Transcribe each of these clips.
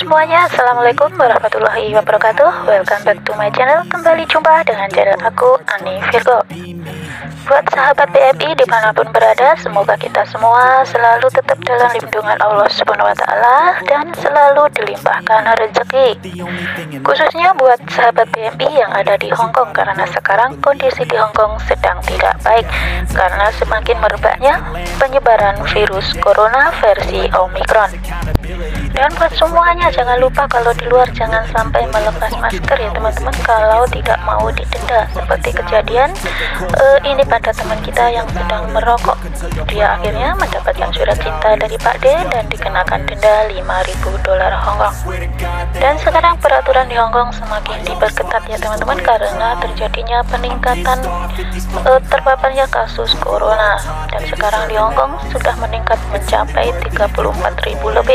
semuanya, Assalamualaikum warahmatullahi wabarakatuh. Welcome back to my channel. Kembali jumpa dengan channel aku, Ani Virgo. Buat sahabat BMI dimanapun berada, semoga kita semua selalu tetap dalam lindungan Allah Subhanahu wa Ta'ala dan selalu dilimpahkan rezeki. Khususnya buat sahabat BMI yang ada di Hong Kong, karena sekarang kondisi di Hong Kong sedang tidak baik karena semakin merebaknya penyebaran virus corona versi Omicron. Dan buat semuanya, jangan lupa kalau di luar jangan sampai melepas masker ya teman-teman, kalau tidak mau didenda. Seperti kejadian ini pada teman kita yang sedang merokok, dia akhirnya mendapatkan surat cinta dari Pak D dan dikenakan denda $5.000 Hongkong. Dan sekarang peraturan di Hongkong semakin diperketat ya teman-teman, karena terjadinya peningkatan terpaparnya kasus corona, dan sekarang di Hongkong sudah meningkat mencapai 34.000 lebih.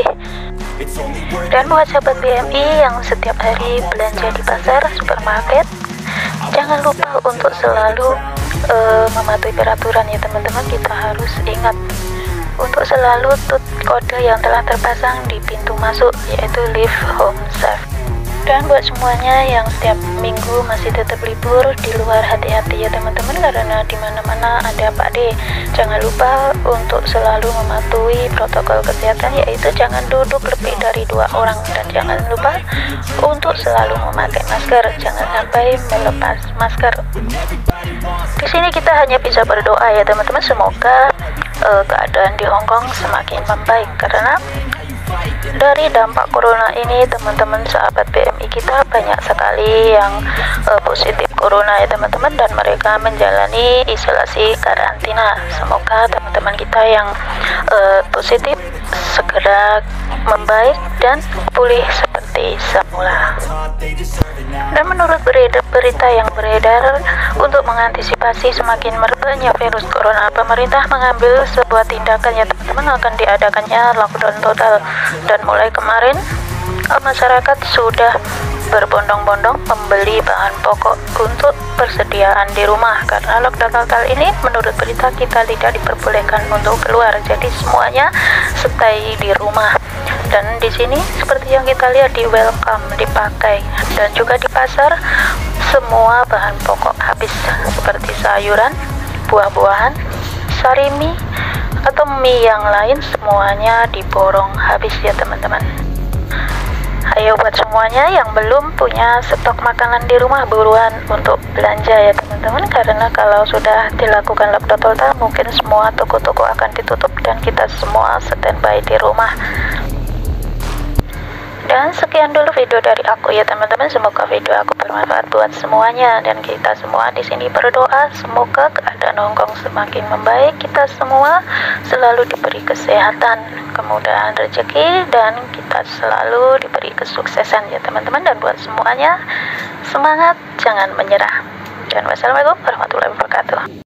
Dan buat sahabat BMI yang setiap hari belanja di pasar, supermarket, jangan lupa untuk selalu mematuhi peraturan ya teman-teman. Kita harus ingat untuk selalu tut kode yang telah terpasang di pintu masuk, yaitu Leave Home Safe. Dan buat semuanya yang setiap minggu masih tetap libur di luar, hati-hati ya teman-teman, karena di mana-mana ada Pak D. Jangan lupa untuk selalu mematuhi protokol kesehatan, yaitu jangan duduk lebih dari 2 orang, dan jangan lupa untuk selalu memakai masker, jangan sampai melepas masker. Di sini kita hanya bisa berdoa ya teman-teman, semoga keadaan di Hong Kong semakin membaik, karena dari dampak corona ini teman-teman sahabat BMI kita banyak sekali yang positif corona ya teman-teman, dan mereka menjalani isolasi karantina. Semoga teman-teman kita yang positif segera membaik dan pulih seperti semula. Dan menurut berita yang beredar, untuk mengantisipasi semakin merebaknya virus corona, pemerintah mengambil sebuah tindakan ya teman-teman, akan diadakannya lockdown total. Dan mulai kemarin masyarakat sudah berbondong-bondong membeli bahan pokok untuk persediaan di rumah, karena lockdown total ini menurut berita kita tidak diperbolehkan untuk keluar, jadi semuanya stay di rumah. Dan di sini seperti yang kita lihat di welcome dipakai, dan juga di pasar semua bahan pokok habis, seperti sayuran, buah-buahan, sari mie atau mie yang lain, semuanya diborong habis ya teman-teman. Ayo buat semuanya yang belum punya stok makanan di rumah, buruan untuk belanja ya teman-teman, karena kalau sudah dilakukan lockdown total mungkin semua toko-toko akan ditutup dan kita semua standby di rumah. Dan sekian dulu video dari aku ya teman-teman, semoga video aku bermanfaat buat semuanya, dan kita semua di sini berdoa semoga keadaan Hong Kong semakin membaik, kita semua selalu diberi kesehatan, kemudahan rezeki, dan kita selalu diberi kesuksesan ya teman-teman. Dan buat semuanya, semangat, jangan menyerah. Dan wassalamualaikum warahmatullahi wabarakatuh.